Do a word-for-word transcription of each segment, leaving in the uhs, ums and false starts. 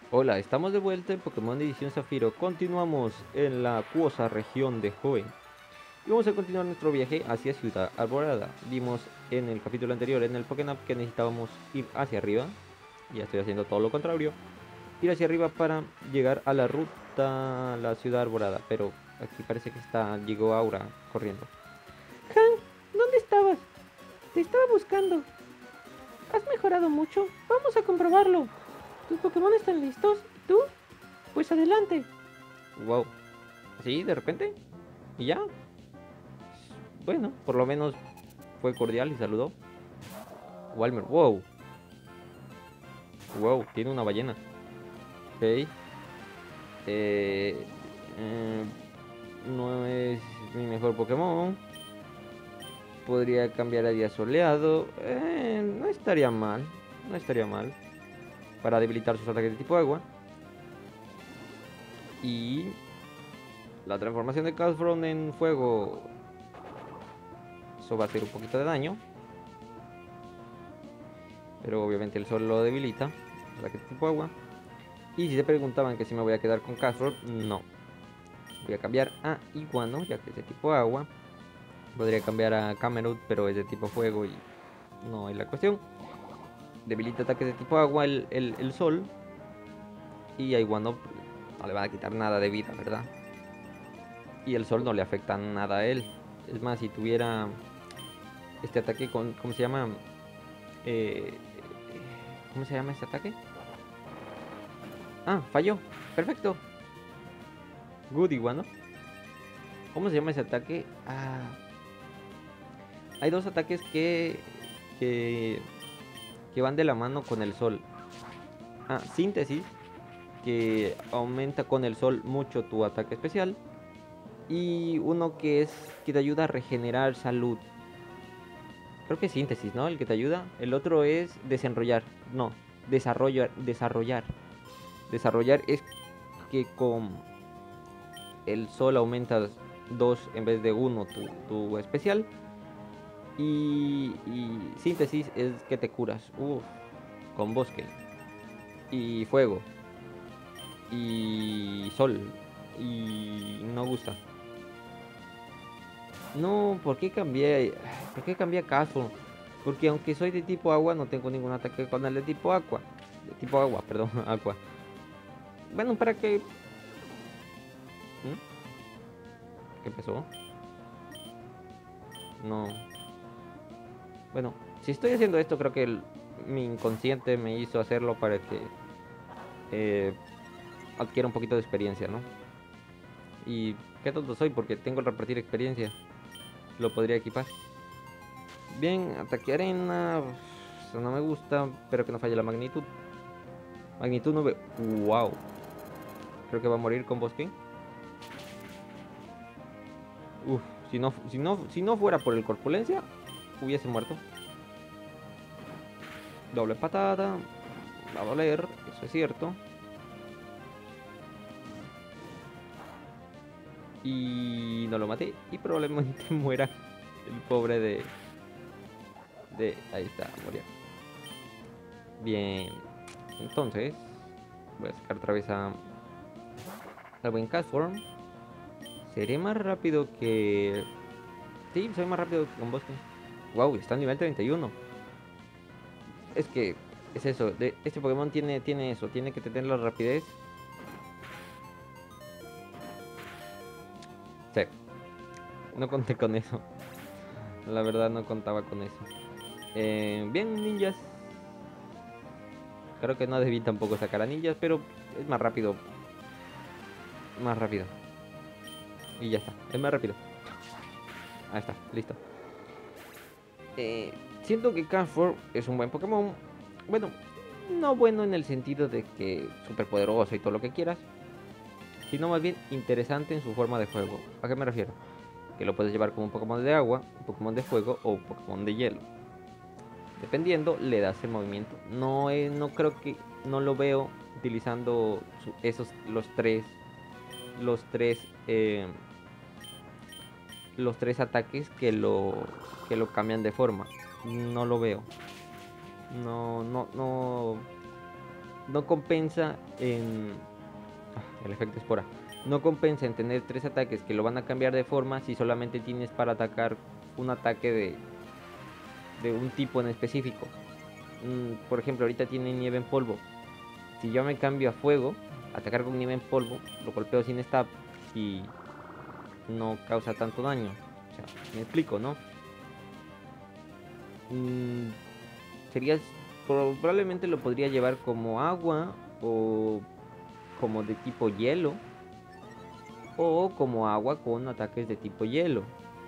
Hola, estamos de vuelta en Pokémon Edición Zafiro. Continuamos en la acuosa región de Hoenn. Y vamos a continuar nuestro viaje hacia Ciudad Alborada. Vimos en el capítulo anterior, en el Pokénap, que necesitábamos ir hacia arriba. Ya estoy haciendo todo lo contrario. Ir hacia arriba para llegar a la ruta, a la Ciudad Alborada. Pero aquí parece que está, llegó Aura corriendo. Han, ¿dónde estabas? Te estaba buscando. ¿Has mejorado mucho? Vamos a comprobarlo. ¿Tus Pokémon están listos? ¿Y tú? Pues adelante. Wow. ¿Así de repente? ¿Y ya? Bueno, por lo menos fue cordial y saludó. Walmer, wow. Wow, tiene una ballena. Ok. Eh, eh, no es mi mejor Pokémon. Podría cambiar a día soleado. Eh, no estaría mal. No estaría mal. Para debilitar sus ataques de tipo agua. Y la transformación de Castform en fuego. Eso va a hacer un poquito de daño. Pero obviamente el sol lo debilita. Ataque de tipo agua. Y si se preguntaban que si me voy a quedar con Castform, no. Voy a cambiar a Iguano, ya que es de tipo agua. Podría cambiar a Camerut, pero es de tipo fuego y no es la cuestión. Debilita ataques de tipo agua el, el, el sol. Y a Iguano no le va a quitar nada de vida, ¿verdad? Y el sol no le afecta nada a él. Es más, si tuviera este ataque con... ¿Cómo se llama? Eh, ¿Cómo se llama este ataque? Ah, falló. Perfecto. Good Iguano. ¿Cómo se llama ese ataque? Ah, hay dos ataques que, que, que van de la mano con el sol. Ah, síntesis, que aumenta con el sol mucho tu ataque especial. Y uno que es que te ayuda a regenerar salud. Creo que es síntesis, ¿no? El que te ayuda. El otro es desenrollar. No, desarrollar. Desarrollar. Desarrollar es que con el sol aumentas dos en vez de uno tu, tu especial. Y, y síntesis es que te curas. Uf, con bosque. Y fuego. Y sol. Y no gusta. No, ¿por qué cambié? ¿Por qué cambié a Castform? Porque aunque soy de tipo agua, no tengo ningún ataque con el de tipo agua. De tipo agua, perdón, agua. Bueno, ¿para qué? ¿Mm? ¿Qué pasó? No. Bueno, si estoy haciendo esto, creo que el- mi inconsciente me hizo hacerlo para que eh, adquiera un poquito de experiencia, ¿no? Y qué tonto soy porque tengo el repartir experiencia. Lo podría equipar. Bien, ataque arena. Eso no me gusta, pero que no falle la magnitud. Magnitud nueve. Wow. Creo que va a morir con bosque. Uf, si no, si no, si no fuera por el corpulencia, hubiese muerto. Doble patada. Va a doler, eso es cierto. Y no lo maté. Y probablemente muera el pobre de... de ahí está, murió. Bien. Entonces, voy a sacar otra vez a... al buen Castform. Seré más rápido que... Sí, soy más rápido que con bosque. Wow, está a nivel treinta y uno. Es que es eso, de, este Pokémon tiene, tiene eso, tiene que tener la rapidez. Sí, no conté con eso. La verdad no contaba con eso. Eh, bien, ninjas. Creo que no debí tampoco sacar a ninjas, pero es más rápido. Más rápido. Y ya está, es más rápido. Ahí está, listo. Eh, Siento que Camphor es un buen Pokémon. Bueno, no bueno en el sentido de que súper poderoso y todo lo que quieras, sino más bien interesante en su forma de juego. ¿A qué me refiero? Que lo puedes llevar como un Pokémon de agua, un Pokémon de fuego o un Pokémon de hielo. Dependiendo, le das el movimiento. No, eh, no creo que, no lo veo utilizando su- esos, los tres, los tres, eh, los tres ataques que lo, que lo cambian de forma. No lo veo. No, no, no. no compensa en... ah, el efecto espora. No compensa en tener tres ataques que lo van a cambiar de forma si solamente tienes para atacar un ataque de, de un tipo en específico. Mm, por ejemplo, ahorita tiene nieve en polvo. Si yo me cambio a fuego, atacar con nieve en polvo, lo golpeo sin stab y no causa tanto daño. O sea, me explico, ¿no? Mm, sería... Probablemente lo podría llevar como agua o como de tipo hielo. O como agua con ataques de tipo hielo.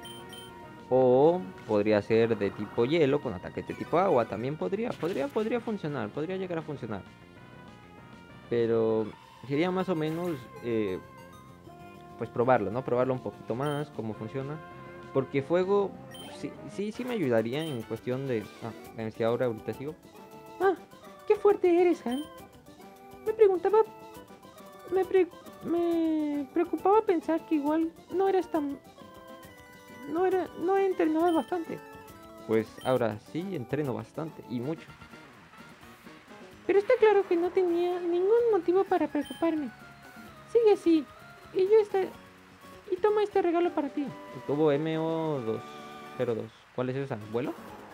O podría ser de tipo hielo con ataques de tipo agua. También podría, podría, podría funcionar. Podría llegar a funcionar. Pero sería más o menos, eh, pues probarlo, ¿no? Probarlo un poquito más, cómo funciona. Porque fuego, sí, sí, sí me ayudaría en cuestión de... Ah, me decía ahora, ahorita sigo. Ah, qué fuerte eres, Han. Me preguntaba... Me, pre- me preocupaba pensar que igual no eras tan... No era... No entrenaba bastante. Pues ahora sí entreno bastante y mucho. Pero está claro que no tenía ningún motivo para preocuparme. Sigue así. Y yo este... Y toma este regalo para ti. Tuvo M O dos cero dos. ¿Cuál es esa? ¿Vuelo?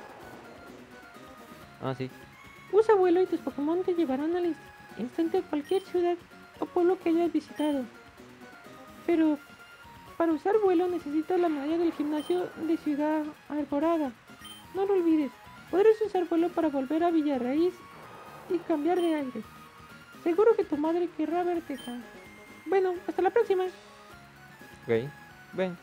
Ah, sí. Usa vuelo y tus Pokémon te llevarán al inst- instante a cualquier ciudad o pueblo que hayas visitado. Pero para usar vuelo necesitas la medalla del gimnasio de Ciudad Alborada. No lo olvides. Podrás usar vuelo para volver a Villarraíz y cambiar de aire. Seguro que tu madre querrá verte, Han. Bueno, hasta la próxima. Ok, ven.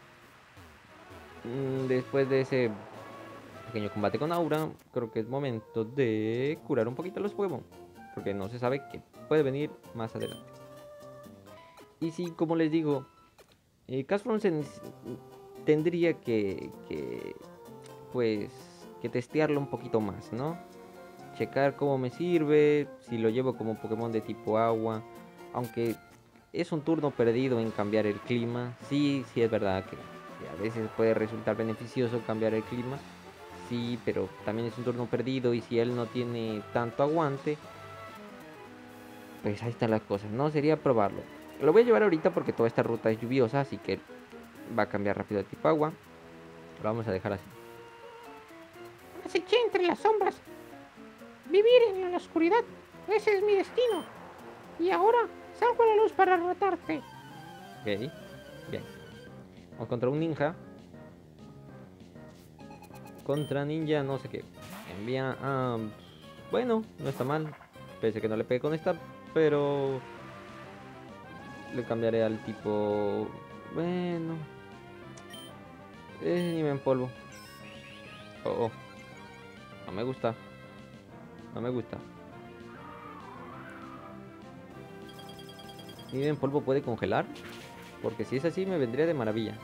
Mm, después de ese pequeño combate con Aura, creo que es momento de curar un poquito a los Pokémon. Porque no se sabe qué puede venir más adelante. Y sí, como les digo, eh, Castform se nec- tendría que, que, pues, que testearlo un poquito más, ¿no? Checar cómo me sirve, si lo llevo como Pokémon de tipo agua. Aunque es un turno perdido en cambiar el clima. Sí, sí es verdad que, que a veces puede resultar beneficioso cambiar el clima. Sí, pero también es un turno perdido y si él no tiene tanto aguante, pues ahí están las cosas, ¿no? Sería probarlo. Lo voy a llevar ahorita porque toda esta ruta es lluviosa, así que va a cambiar rápido de tipo agua. Lo vamos a dejar así. Aceché entre las sombras. Vivir en la oscuridad. Ese es mi destino. Y ahora salgo a la luz para retarte. Ok, bien. Vamos contra un ninja. Contra ninja, no sé qué. Envía a... Bueno, no está mal. Pese que no le pegue con esta, pero... Le cambiaré al tipo... Bueno... Es nieve en polvo. Oh, oh. No me gusta. No me gusta. ¿Nieve en polvo puede congelar? Porque si es así me vendría de maravilla.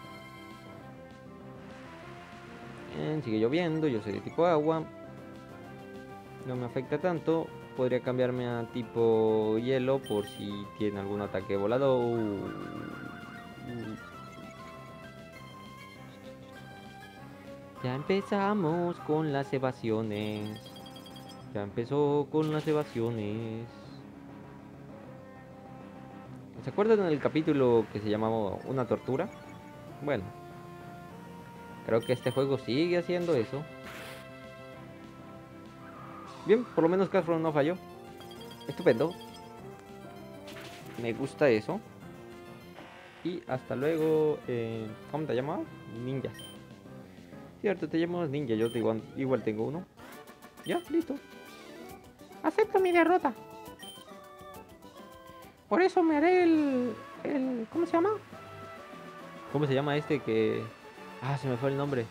Bien, sigue lloviendo, yo soy de tipo agua. No me afecta tanto. Podría cambiarme a tipo hielo por si tiene algún ataque volador. Ya empezamos con las evasiones. Ya empezó con las evasiones. ¿Se acuerdan del capítulo que se llamaba Una tortura? Bueno, creo que este juego sigue haciendo eso. Bien, por lo menos Castro no falló. Estupendo. Me gusta eso. Y hasta luego. Eh, ¿Cómo te llamabas? Ninjas. Cierto, te llamas ninja. Yo te igual, igual tengo uno. Ya, listo. Acepto mi derrota. Por eso me haré el, el... ¿Cómo se llama? ¿Cómo se llama este que... Ah, se me fue el nombre.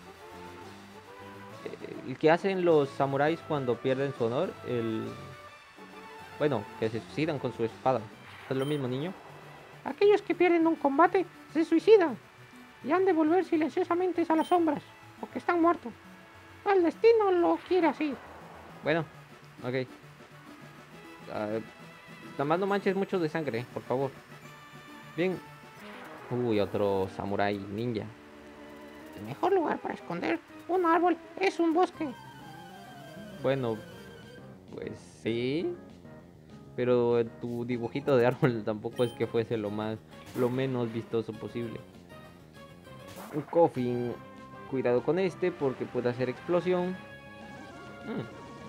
El que hacen los samuráis cuando pierden su honor. El... Bueno, que se suicidan con su espada. ¿Es lo mismo, niño? Aquellos que pierden un combate se suicidan y han de volver silenciosamente a las sombras, porque están muertos. El destino lo quiere así. Bueno, ok. Uh, nada más no manches mucho de sangre, por favor. Bien. Uy, otro samurái ninja. El mejor lugar para esconder un árbol es un bosque. Bueno, pues sí. Pero tu dibujito de árbol tampoco es que fuese lo más, lo menos vistoso posible. Un Koffing, cuidado con este porque puede hacer explosión. Mm.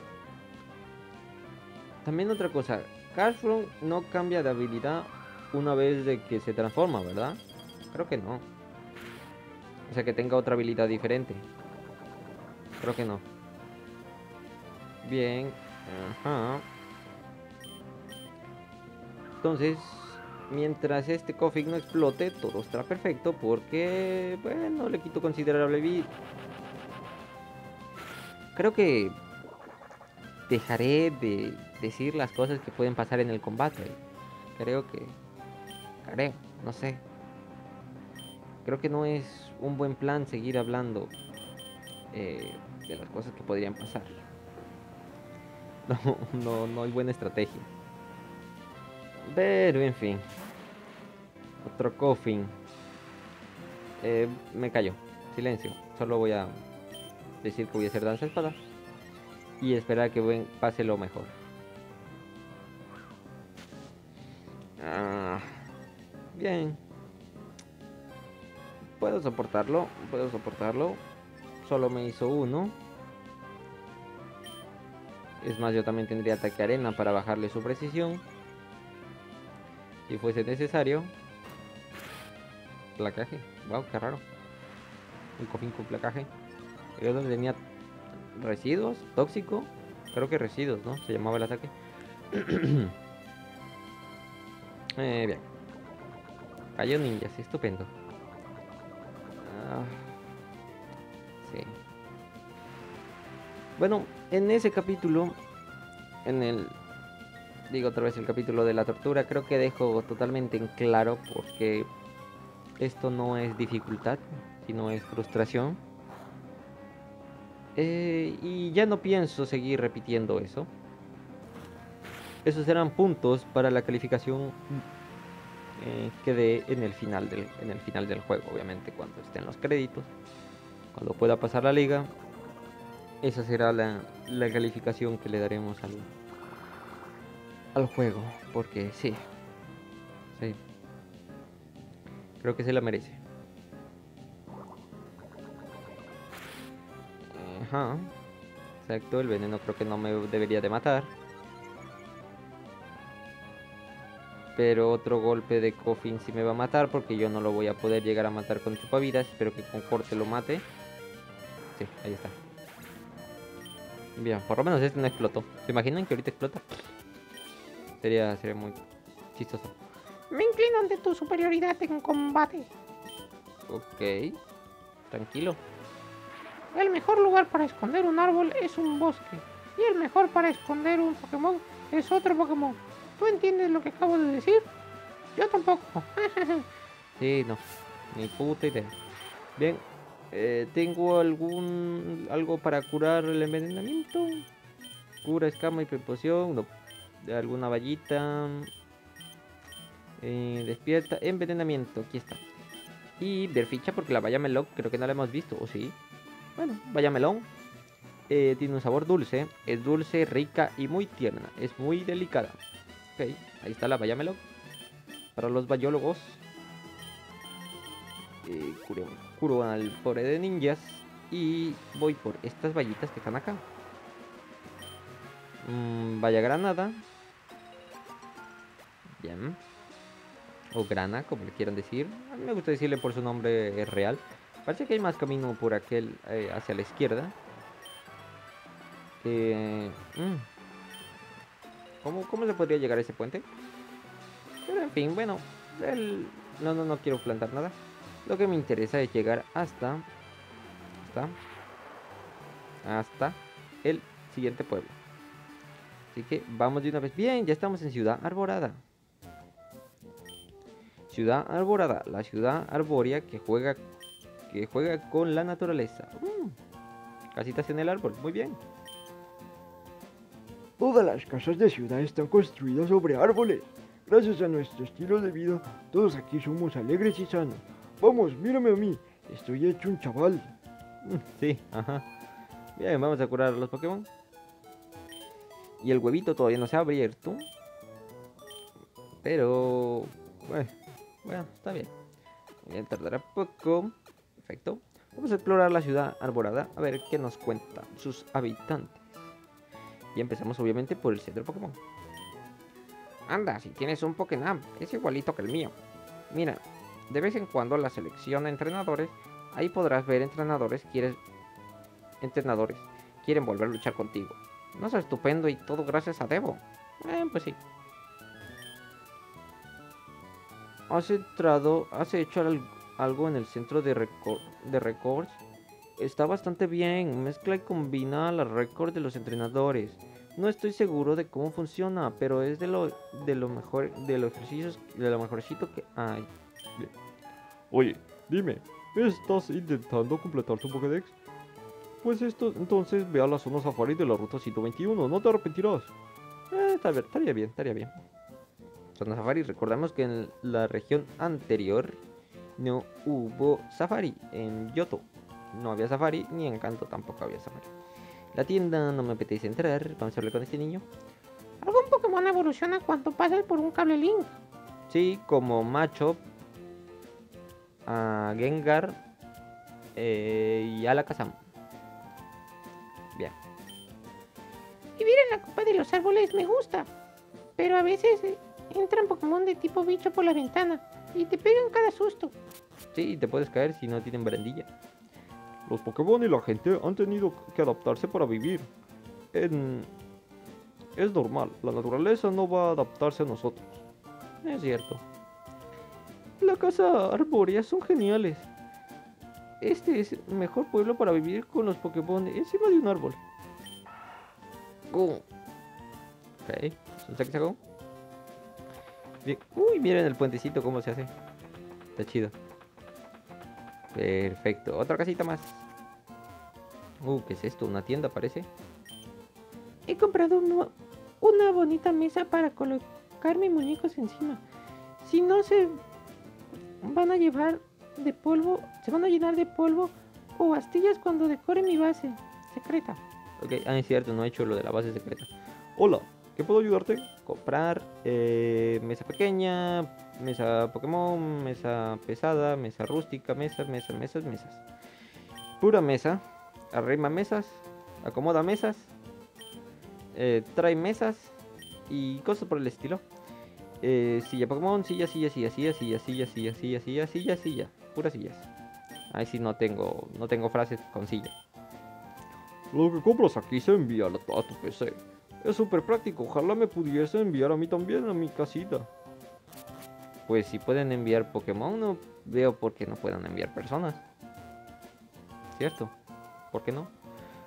También otra cosa, Cashflow no cambia de habilidad una vez de que se transforma, ¿verdad? Creo que no. O sea, que tenga otra habilidad diferente. Creo que no. Bien. Ajá. Entonces, mientras este Koffing no explote, todo estará perfecto porque, bueno, le quito considerable vida. Creo que dejaré de decir las cosas que pueden pasar en el combate. Creo que... Creo, no sé. Creo que no es un buen plan seguir hablando eh, de las cosas que podrían pasar. No, no, no hay buena estrategia. Pero, en fin. Otro Koffing. Eh, me callo. Silencio. Solo voy a decir que voy a hacer danza espada. Y esperar que buen, pase lo mejor. Ah, bien. Puedo soportarlo. Puedo soportarlo. Solo me hizo uno. Es más, yo también tendría ataque arena para bajarle su precisión. Si fuese necesario. Placaje. Wow, qué raro. Un Koffing con placaje. Yo donde tenía residuos, tóxico. Creo que residuos, ¿no? Se llamaba el ataque. eh, bien. Cayó ninjas, estupendo. Ah, sí. Bueno, en ese capítulo, en el, digo otra vez el capítulo de la tortura, creo que dejo totalmente en claro porque esto no es dificultad, sino es frustración. Eh, y ya no pienso seguir repitiendo eso. Esos serán puntos para la calificación eh, que dé en el final del, en el final del juego, obviamente, cuando estén los créditos, cuando pueda pasar la liga. Esa será la, la calificación que le daremos al, al juego, porque sí, sí, creo que se la merece. Ajá, exacto, el veneno creo que no me debería de matar. Pero otro golpe de Koffing sí me va a matar porque yo no lo voy a poder llegar a matar con chupavidas. Espero que con corte lo mate. Sí, ahí está. Bien, por lo menos este no explotó. ¿Se imaginan que ahorita explota? Sería, sería muy chistoso. Me inclino ante tu superioridad en combate. Ok, tranquilo. El mejor lugar para esconder un árbol es un bosque. Y el mejor para esconder un Pokémon es otro Pokémon. ¿Tú entiendes lo que acabo de decir? Yo tampoco. Sí, no, ni puta idea. Bien, eh, ¿tengo algún algo para curar el envenenamiento? Cura, escama y prepoción. No. ¿Alguna vallita? Eh, despierta, envenenamiento. Aquí está. Y ver ficha porque la valla melón creo que no la hemos visto. ¿O sí? Bueno, valla melón. Eh, tiene un sabor dulce. Es dulce, rica y muy tierna. Es muy delicada. Ok, ahí está la valla melón. Para los bayólogos. Eh, curo, curo al pobre de ninjas. Y voy por estas vallitas que están acá. Mm, valla granada. Bien. O grana, como le quieran decir. A mí me gusta decirle por su nombre eh, real. Parece que hay más camino por aquel eh, hacia la izquierda. Eh, mm, ¿cómo, ¿Cómo se podría llegar a ese puente? Pero en fin, bueno. El, no, no, no quiero plantar nada. Lo que me interesa es llegar hasta... Hasta... Hasta el siguiente pueblo. Así que vamos de una vez. Bien, ya estamos en Ciudad Arborada. Ciudad Arborada, la ciudad arbórea que juega que juega con la naturaleza. Mm, casitas en el árbol, muy bien. Todas las casas de ciudad están construidas sobre árboles. Gracias a nuestro estilo de vida, todos aquí somos alegres y sanos. Vamos, mírame a mí, estoy hecho un chaval. Mm, sí, ajá. Bien, vamos a curar a los Pokémon. Y el huevito todavía no se ha abierto. Pero... Bueno, bueno, está bien. Bien, tardará poco. Perfecto. Vamos a explorar la ciudad arborada. A ver qué nos cuentan sus habitantes. Y empezamos obviamente por el centro de Pokémon. Anda, si tienes un Pokénam, es igualito que el mío. Mira, de vez en cuando la selección de entrenadores, ahí podrás ver entrenadores quieres entrenadores quieren volver a luchar contigo. No es estupendo y todo gracias a Devo. Eh, pues sí. ¿Has entrado, has hecho al- algo en el centro de, reco- de records? Está bastante bien, mezcla y combina las récords de los entrenadores. No estoy seguro de cómo funciona, pero es de lo de lo mejor, de los ejercicios, de lo mejorcito que hay. Oye, dime, ¿estás intentando completar tu Pokédex? Pues esto, entonces ve a la zona safari de la ruta ciento veintiuno, no te arrepentirás. Eh, está bien, estaría bien, estaría bien. Zona Safari, recordamos que en la región anterior no hubo Safari. En Yoto no había Safari, ni en Kanto tampoco había Safari. La tienda no me apetece entrar, vamos a hablar con este niño. ¿Algún Pokémon evoluciona cuando pasas por un cable Link? Sí, como Machop, a Gengar eh, y Alakazam. Bien. Vivir en la copa de los árboles me gusta, pero a veces eh, entran Pokémon de tipo bicho por la ventana y te pegan cada susto. Sí, te puedes caer si no tienen barandilla. Los Pokémon y la gente han tenido que adaptarse para vivir. En... Es normal, la naturaleza no va a adaptarse a nosotros. Es cierto. La casa arbórea son geniales. Este es el mejor pueblo para vivir con los Pokémon encima de un árbol. Gu. Ok, ¿es un Saxago? Bien. Uy, miren el puentecito cómo se hace. Está chido. Perfecto, otra casita más. Uh, ¿qué es esto? ¿Una tienda parece? He comprado uno- una bonita mesa para colocar mis muñecos encima. Si no se van a llevar de polvo, se van a llenar de polvo o astillas cuando decore mi base secreta. Ok, ah, es cierto, no he hecho lo de la base secreta. Hola, ¿qué puedo ayudarte? Comprar eh, mesa pequeña, mesa Pokémon, mesa pesada, mesa rústica, mesas, mesas, mesas, mesas. Pura mesa, arrima mesas, acomoda mesas, eh, trae mesas y cosas por el estilo. Eh, silla Pokémon, silla, silla, silla, silla, silla, silla, silla, silla, silla, silla, silla, puras sillas. Ahí sí no tengo, no tengo frases con silla. Lo que compras aquí se envía a, la- a tu P C. Es súper práctico, ojalá me pudiese enviar a mí también a mi casita. Pues si pueden enviar Pokémon, no veo por qué no puedan enviar personas. ¿Cierto? ¿Por qué no?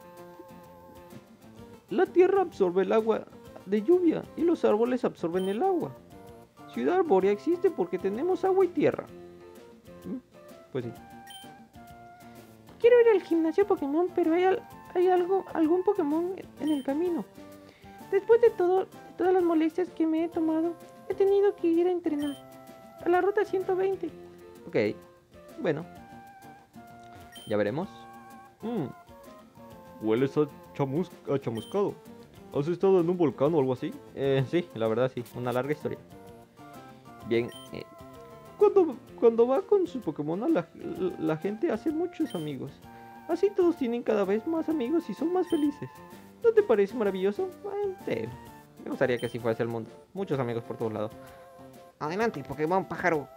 La tierra absorbe el agua de lluvia y los árboles absorben el agua. Ciudad Arbórea existe porque tenemos agua y tierra. ¿Mm? Pues sí. Quiero ir al gimnasio Pokémon, pero hay, al- hay algo, algún Pokémon en el camino. Después de todo, de todas las molestias que me he tomado, he tenido que ir a entrenar a la ruta ciento veinte. Ok. Bueno. Ya veremos. Mmm, hueles a, chamus a chamuscado. ¿Has estado en un volcán o algo así? Eh, sí, la verdad sí. Una larga historia. Bien. eh, Cuando, cuando va con su Pokémon, a la, la gente hace muchos amigos. Así todos tienen cada vez más amigos y son más felices. ¿No te parece maravilloso? Eh, sí. Me gustaría que así fuese el mundo. Muchos amigos por todos lados. Adelante, Pokémon pájaro.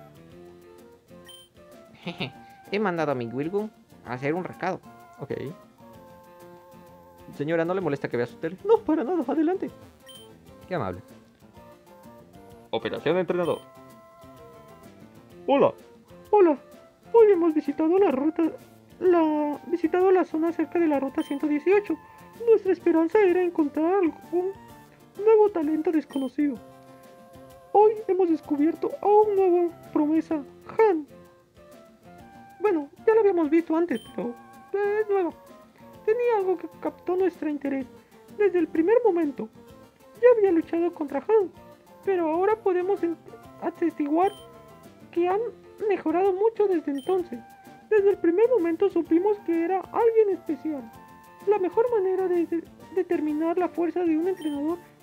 He mandado a mi Wilgun a hacer un recado. Ok. Señora, ¿no le molesta que vea su tele? No, para nada, adelante. Qué amable. Operación entrenador. Hola, Hola, hoy hemos visitado la ruta, la visitado la zona cerca de la ruta ciento dieciocho. Nuestra esperanza era encontrar algún nuevo talento desconocido. Hoy hemos descubierto a un nuevo promesa, Han. Bueno, ya lo habíamos visto antes, pero es nuevo. Tenía algo que captó nuestro interés desde el primer momento. Ya había luchado contra Han, pero ahora podemos en- atestiguar que han mejorado mucho desde entonces. Desde el primer momento supimos que era alguien especial. La mejor manera de, de- determinar la fuerza de un entrenador es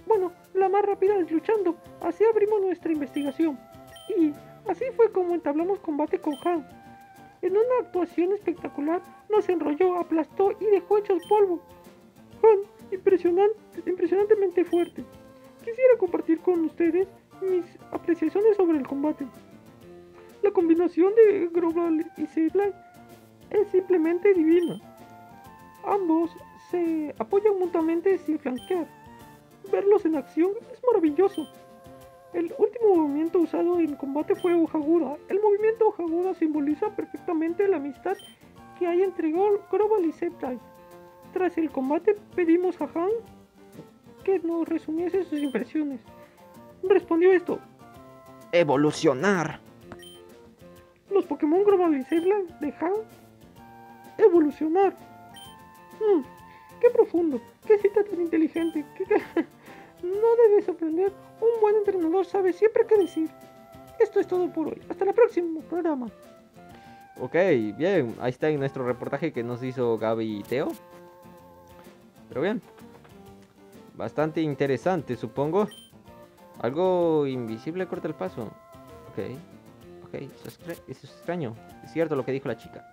Bueno, la más rápida es luchando. Así abrimos nuestra investigación. Y así fue como entablamos combate con Han. En una actuación espectacular, nos enrolló, aplastó y dejó hechos polvo. Han, impresionante, impresionantemente fuerte. Quisiera compartir con ustedes mis apreciaciones sobre el combate. La combinación de Groble y Sableye es simplemente divina. Ambos se apoyan mutuamente sin flanquear. Verlos en acción es maravilloso. El último movimiento usado en combate fue Ohaguda. El movimiento Ohaguda simboliza perfectamente la amistad que hay entre Groble y Sableye. Tras el combate pedimos a Han que nos resumiese sus impresiones. Respondió esto: Evolucionar. Los Pokémon Groble y Sableye de Han evolucionar. Hmm, qué profundo, qué cita tan inteligente. Qué... No debe sorprender. Un buen entrenador sabe siempre qué decir. Esto es todo por hoy. Hasta el próximo programa. Ok, bien. Ahí está en nuestro reportaje que nos hizo Gaby y Teo. Pero bien. Bastante interesante, supongo. Algo invisible corta el paso. Ok. Ok, eso es, eso es extraño. Es cierto lo que dijo la chica.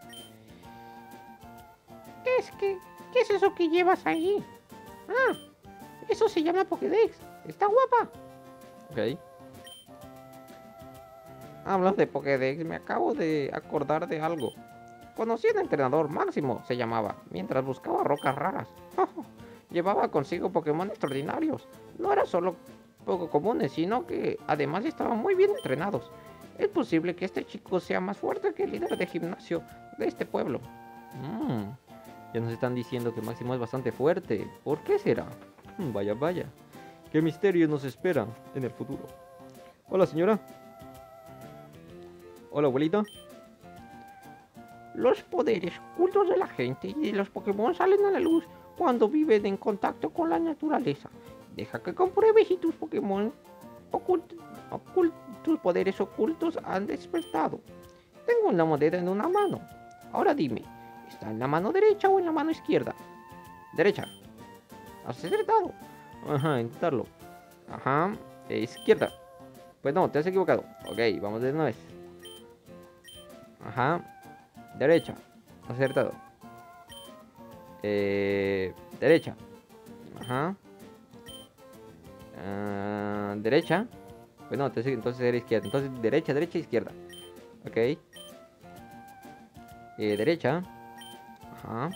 ¿Qué es, que, ¿Qué es eso que llevas ahí? Ah, eso se llama Pokédex. Está guapa. Ok. Hablas de Pokédex, me acabo de acordar de algo. Conocí a un entrenador, Máximo se llamaba, mientras buscaba rocas raras. Llevaba consigo Pokémon extraordinarios. No eran solo poco comunes, sino que además estaban muy bien entrenados. Es posible que este chico sea más fuerte que el líder de gimnasio de este pueblo. Mm, ya nos están diciendo que Máximo es bastante fuerte. ¿Por qué será? Mm, vaya, vaya. ¿Qué misterio nos espera en el futuro? Hola, señora. Hola, abuelita. Los poderes ocultos de la gente y de los Pokémon salen a la luz cuando viven en contacto con la naturaleza. Deja que compruebes si tus Pokémon ocult ocult tus poderes ocultos han despertado. Tengo una moneda en una mano. Ahora dime, ¿está en la mano derecha o en la mano izquierda? Derecha. ¿Has acertado? Ajá, intentarlo. Ajá, eh, izquierda. Pues no, te has equivocado. Ok, vamos de nuevo. Ajá, derecha. Acertado. Eh, derecha. Ajá. Uh, derecha. Pues no, entonces, entonces era izquierda. Entonces derecha, derecha, izquierda. Ok. Eh, derecha. Ajá.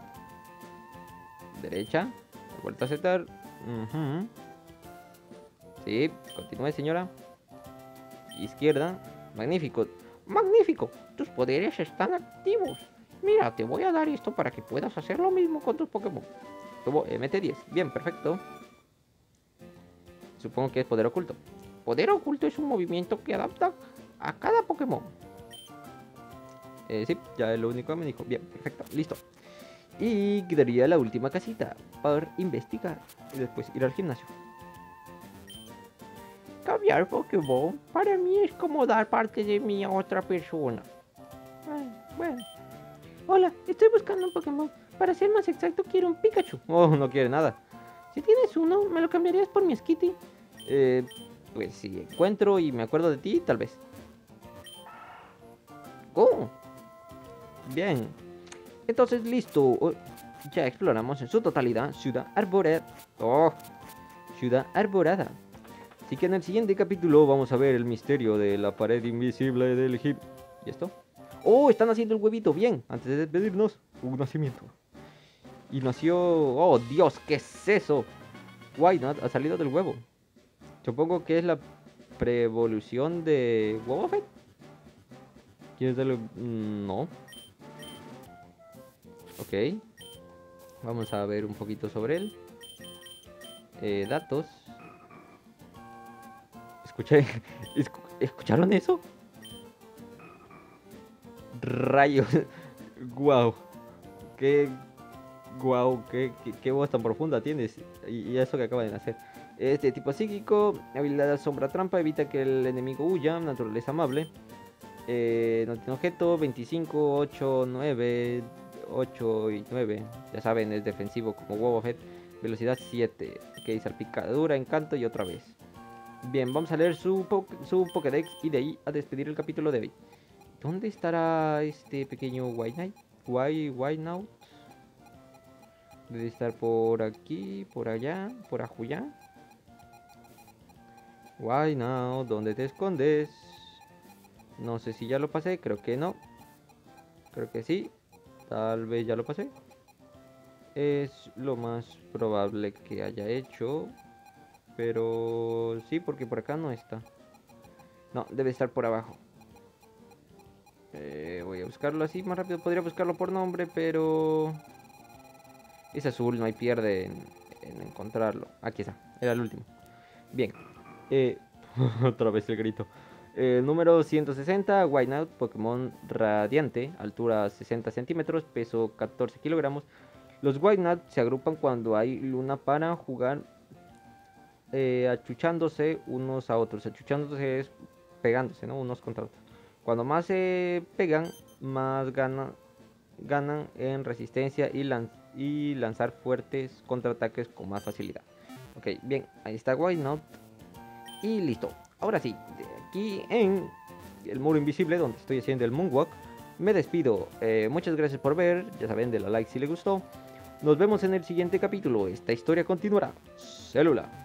Derecha. Vuelta a aceptar. Uh-huh. Sí, continúe, señora. Izquierda. Magnífico. Magnífico. Tus poderes están activos. Mira, te voy a dar esto para que puedas hacer lo mismo con tus Pokémon. Tuvo M T diez. Bien, perfecto. Supongo que es poder oculto. Poder oculto es un movimiento que adapta a cada Pokémon. Eh, sí, ya es lo único que me dijo. Bien, perfecto, listo. Y quedaría la última casita para investigar y después ir al gimnasio. Cambiar Pokémon para mí es como dar parte de mí a otra persona. Bueno, bueno. Hola, estoy buscando un Pokémon. Para ser más exacto, quiero un Pikachu. Oh, no quiere nada. Si tienes uno, ¿me lo cambiarías por mi Skitty? Eh, pues si encuentro y me acuerdo de ti, tal vez. Oh. Bien. Entonces, listo. Ya exploramos en su totalidad Ciudad Arborada. Oh, Ciudad Arborada. Así que en el siguiente capítulo vamos a ver el misterio de la pared invisible del Egipto. ¿Y esto? Oh, están haciendo el huevito. Bien, antes de despedirnos, un nacimiento. Y nació... Oh, Dios, ¿qué es eso? Wynaut ha salido del huevo. Supongo que es la preevolución de Wobbuffet. ¿Quieres darle...? No. Ok. Vamos a ver un poquito sobre él. Eh, datos. Escuché... Escu... ¿Escucharon eso? Rayos. Guau. Qué... Guau, qué, qué, qué voz tan profunda tienes. Y, y eso que acaba de nacer. Este tipo psíquico, habilidad sombra trampa, evita que el enemigo huya, naturaleza amable. Eh, no tiene objeto, veinticinco, ocho, nueve, ocho y nueve. Ya saben, es defensivo como Wobbuffet. Velocidad siete. Ok, salpicadura, encanto y otra vez. Bien, vamos a leer su, po su Pokédex y de ahí a despedir el capítulo de hoy. ¿Dónde estará este pequeño White Knight? White, White Knight. Debe estar por aquí, por allá, por ajuya. White Knight, ¿dónde te escondes? No sé si ya lo pasé, creo que no. Creo que sí. Tal vez ya lo pasé. Es lo más probable que haya hecho. Pero sí, porque por acá no está. No, debe estar por abajo. Eh, voy a buscarlo así más rápido. Podría buscarlo por nombre, pero... es azul, no hay pierde en, en encontrarlo. Aquí está, era el último. Bien. Eh, otra vez el grito. Eh, número ciento sesenta, White Knight, Pokémon Radiante, altura sesenta centímetros, peso catorce kilogramos. Los White Knight se agrupan cuando hay luna para jugar eh, achuchándose unos a otros. Achuchándose es pegándose, ¿no? Unos contra otros. Cuando más se pegan, más ganan, ganan en resistencia y, lan y lanzar fuertes contraataques con más facilidad. Ok, bien, ahí está White Knight. Y listo. Ahora sí, de aquí en el muro invisible donde estoy haciendo el Moonwalk, me despido. Eh, muchas gracias por ver. Ya saben, de la like si les gustó. Nos vemos en el siguiente capítulo. Esta historia continuará. Célula.